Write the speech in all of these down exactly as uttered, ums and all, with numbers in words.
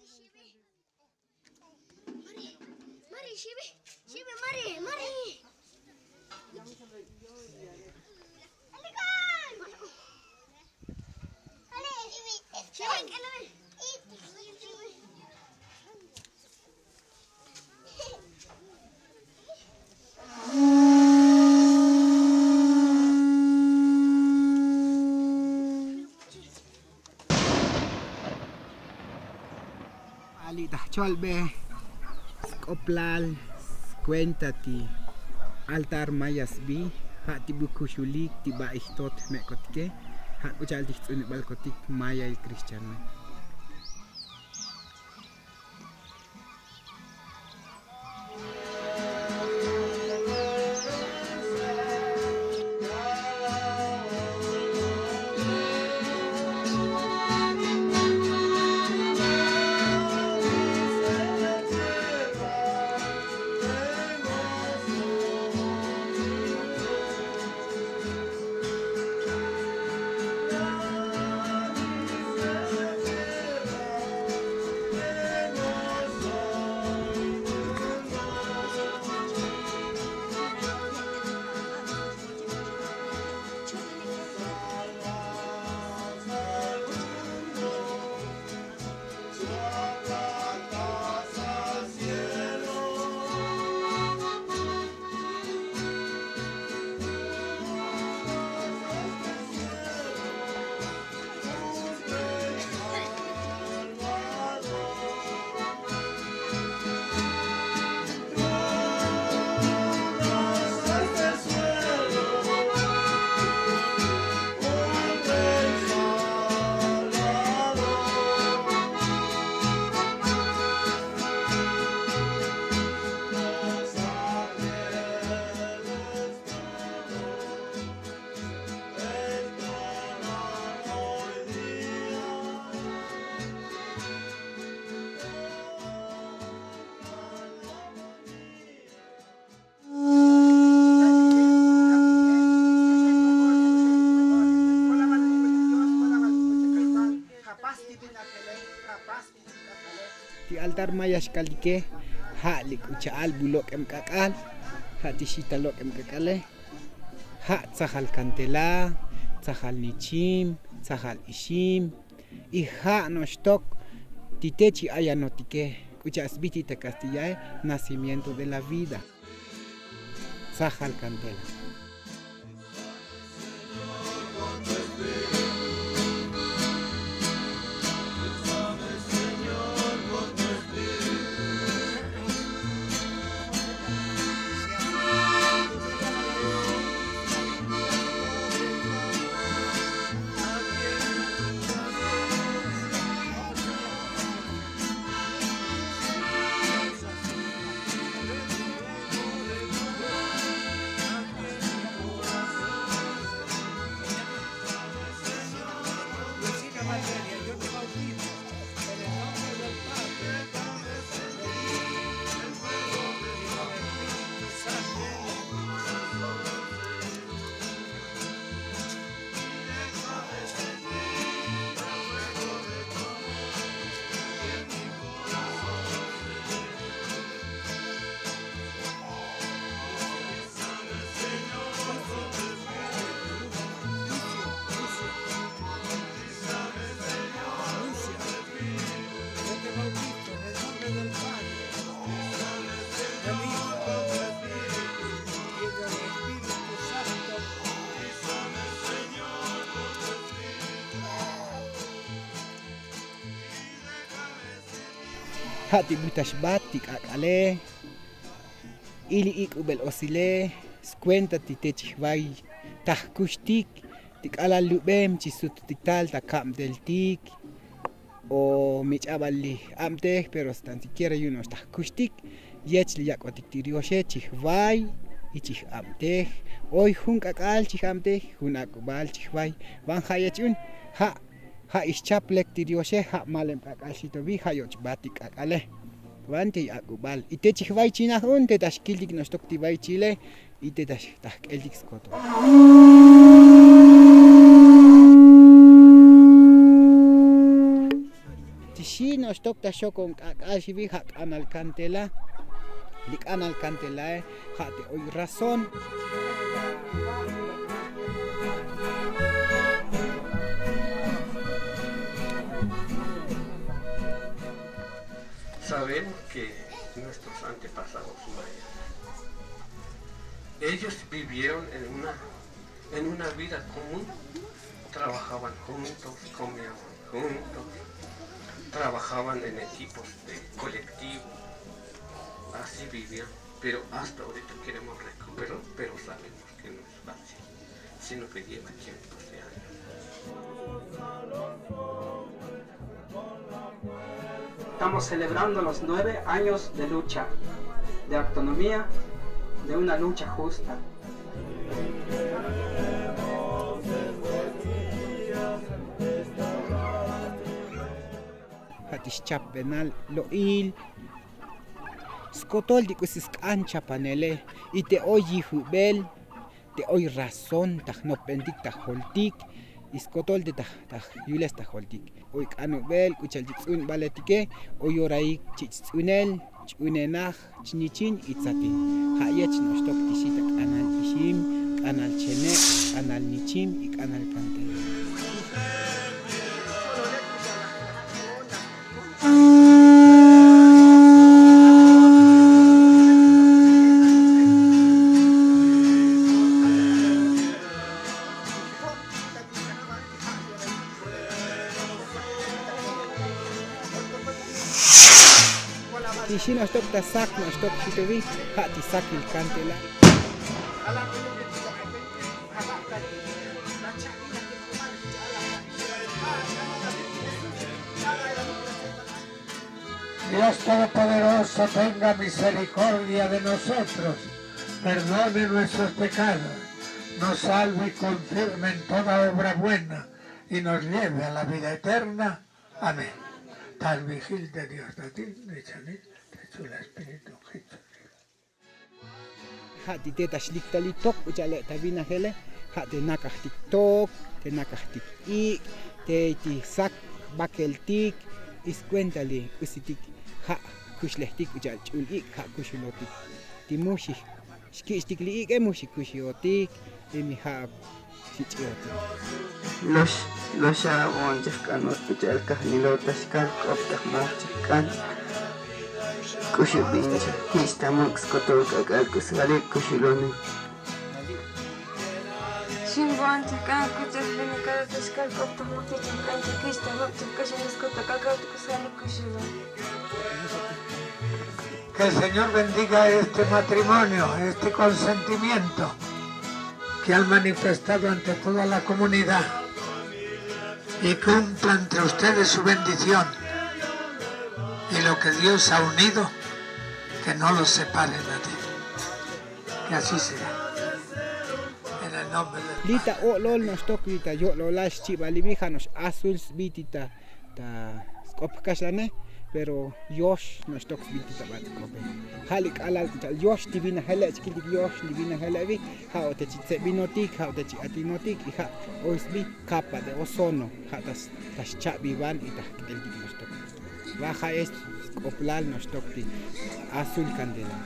Mari, Shibi, Shibi, Mari, Mari. Ali dah cholbe skoplal cuentati altar mayas bi hak ti buku shulik ti ba ihtot me kotike hak ucal ti tsune bal kotik maya il kristiano. Ti altar mayas kalike hak lik ucaal bulok em kakal hak tisita lok em kakale hak tsahal kantela tsahal nichim tsahal ishim y hak no stok titechi ayanotike uchas bitita castilla nacimiento de la vida tsahal kantela. Hati butas batik akale ili ik ubel osile cuenta ti techvai tahkustik tik ala lubem chisut tiktal takam del tik o michabali amte pero tan siquiera yuno tahkustik yech liakotik tirioshe chihvai y chih amte hoy jun kakal chihamte jun akubal chihvai van hayachun ha ha ischaplek tirioshe ha malem kakashito vi hayoch batik akale Vante akubal ite chihvai china un te tashkildik nostok tivai chile ite tash tahkeldik skoto tishi nostok stock ta shokon kakashibi hak anal cantela lik anal cantela hate hoy razón. Sabemos que nuestros antepasados mayas, ellos vivieron en una, en una vida común, trabajaban juntos, comían juntos, trabajaban en equipos de colectivo, así vivían, pero hasta ahorita queremos recuperar, pero sabemos que no es fácil, sino que lleva cientos de años. Estamos celebrando los nueve años de lucha, de autonomía, de una lucha justa. Hatis chapenal loil skotol di kusis ancha panele y te oyi hubel te oy razón taj no pendik taj holtik iskotol de taj taj yules taj holtik oy kanubel kuchal jitsun baletike oy orai chitsunel chunenaj chnichin itzatin hayach no stok tishita kanal ishim kanal chene kanal nichim y kanal kantel. Si no stop ta sak no stop chitevi hati sakil cantela. Dios Todopoderoso tenga misericordia de nosotros, perdone nuestros pecados, nos salve y confirme en toda obra buena y nos lleve a la vida eterna. Amén. Tal vigil de Dios de ti, de Chanel. El espíritu hati teta shliktali tok uchale tabina hele hati nakahtik tok te nakahtik ik te ti sak bakeltik iscuentali usitik ha kushlehtik uchal chul ik ha kushulotik ti mushi shkishtikli ik e mushi kushiotik emi ha shichiotik los los abonjes kanot uchal kahnilotas kan koptak mochkan Kushu binja, histamux kotolka kalkus galik kushuloni. Shimbuan chakan kuchas benikara tashkal kopta mukti chakan chakista mukti kashanis kota kakautus galik kushuloni. Que el Señor bendiga este matrimonio, este consentimiento que han manifestado ante toda la comunidad y cumpla entre ustedes su bendición. Y lo que Dios ha unido, que no los separe nadie. Que así sea. En el nombre de Lita o lol nos tokrita yo lo las chibalibija nos azuls bitita ta skopkashane pero yosh nos tok bitita bat kope. Halik alal tal yosh divina hala chkilik yosh divina halavi ha o te chitse binotik ha o te atinotik ha osbi capa de ozono ha tas tas chabiban y tas el nos tok. Baja es coplal nos tocti azul candela.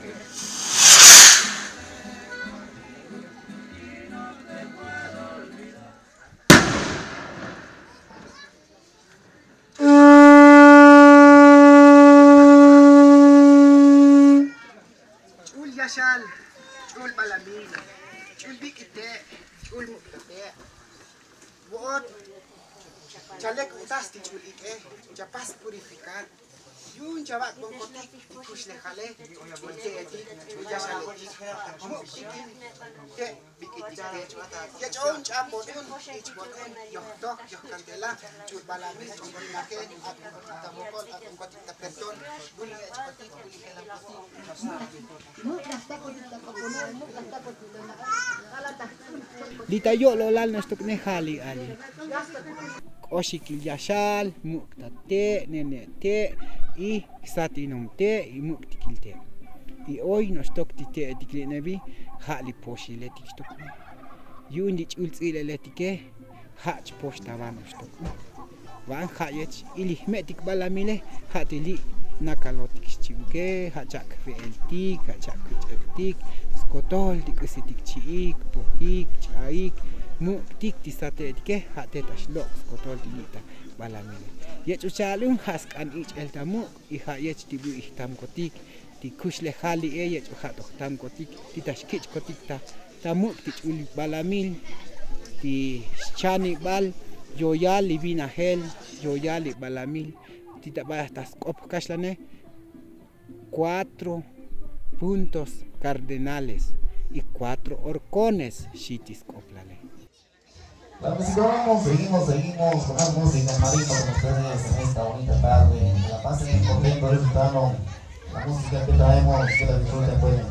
Chul yashal, chul balamin, chul bikite, chul muktate. Wot Chalek utas ti chul ike, chapas purificar. Yun chabat bon kotik ikush le khale, ite eti, ya shale ti. Mo ke bikiti ke. Ya chon chapot un ich boten yo dok yo candela, chul balami chul ke tamokol atong kotik ta perdon, buli ich kotik buli kelam kotik. Mo kasta ko dito ko mo mo kasta ko dito na kalata. Lita yo lo lal nos tok ne hali ali. Oshikil yashal muktate nene te y satinum te y muktikil te. Y hoy nos tokti te etiklenevi hali poshi letik tok. Yundich ultsile letike hach postavan nos tok. van hayech ili metik balamile hatili nakalotik chibuke hachak feltik hachak cheptik skotol tikusitik chiik pohik chaik mu tik tisatetike hatetash lo skotol tilita balamile yechuchalun haskan ich eltamu y hayech tibu ihtam kotik tikushle hali eyech hatohtam kotik titashkich kotik ta tamuk tichuli balamil ti chani bal yoyal libina hel yoyal balamil titabastas kop kashlane cuatro puntos cardenales y cuatro horcones shitis coplale. Bueno, sigamos, seguimos, seguimos con más música marino con ustedes en esta bonita tarde. La pasen contento, disfrutando la música que traemos, que la disfruten pues.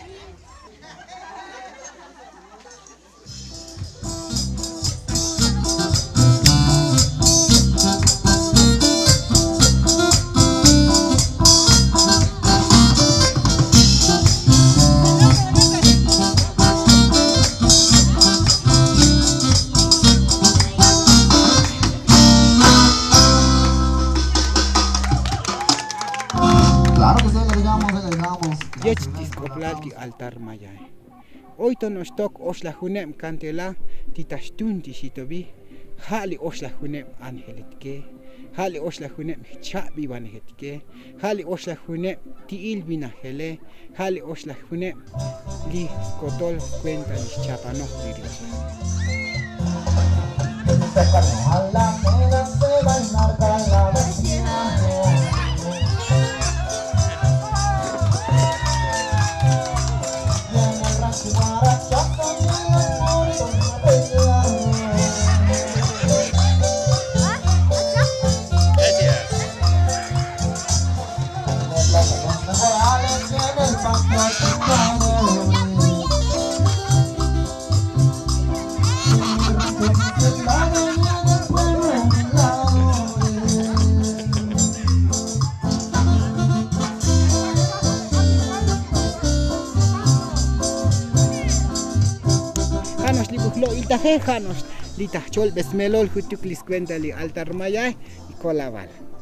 Yechtiscoplati altar mayay. Hoy nos toca oslajunem cantela titashtun tishitobi. Hali oslajunem angeletke. Hali oslajunem chabi vangetke. Hali oslajunem tiil vinagele. Hali oslajunem li kotol cuenta lis chapano dirija. Lo itaje janos, litachol besmelol hutuklis cuenta li altar mayay y colaval.